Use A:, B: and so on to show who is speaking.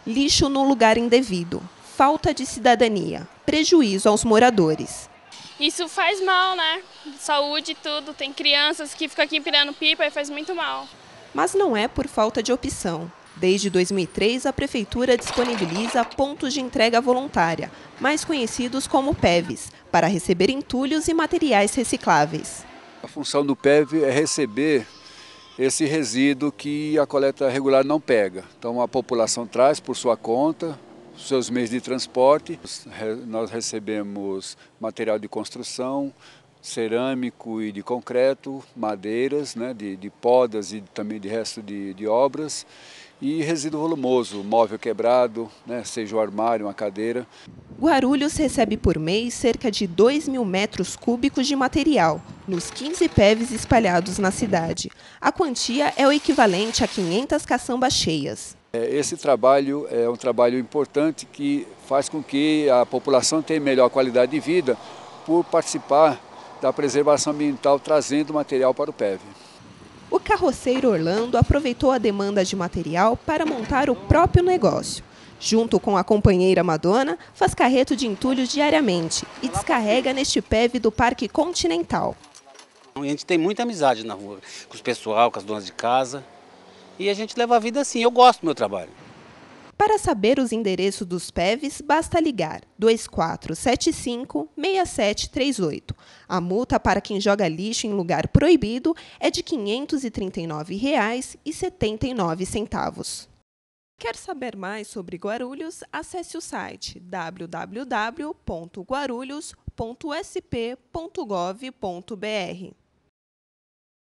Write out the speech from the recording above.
A: Lixo no lugar indevido, falta de cidadania, prejuízo aos moradores.
B: Isso faz mal, né? Saúde e tudo. Tem crianças que ficam aqui empinando pipa e faz muito mal.
A: Mas não é por falta de opção. Desde 2003, a Prefeitura disponibiliza pontos de entrega voluntária, mais conhecidos como PEVs, para receber entulhos e materiais recicláveis.
C: A função do PEV é receber esse resíduo que a coleta regular não pega. Então a população traz por sua conta, seus meios de transporte. Nós recebemos material de construção, cerâmico e de concreto, madeiras, né, de podas e também de resto de obras, e resíduo volumoso, móvel quebrado, né, seja um armário, uma cadeira.
A: Guarulhos recebe por mês cerca de 2.000 metros cúbicos de material, nos 15 PEVs espalhados na cidade. A quantia é o equivalente a 500 caçambas cheias.
C: Esse trabalho é um trabalho importante que faz com que a população tenha melhor qualidade de vida por participar da preservação ambiental, trazendo material para o PEV.
A: O carroceiro Orlando aproveitou a demanda de material para montar o próprio negócio. Junto com a companheira Madonna, faz carreto de entulho diariamente e descarrega neste PEV do Parque Continental.
D: A gente tem muita amizade na rua, com os pessoal, com as donas de casa, e a gente leva a vida assim. Eu gosto do meu trabalho.
A: Para saber os endereços dos PEVs, basta ligar 2475-6738. A multa para quem joga lixo em lugar proibido é de R$ 539,79. Quer saber mais sobre Guarulhos? Acesse o site www.guarulhos.sp.gov.br.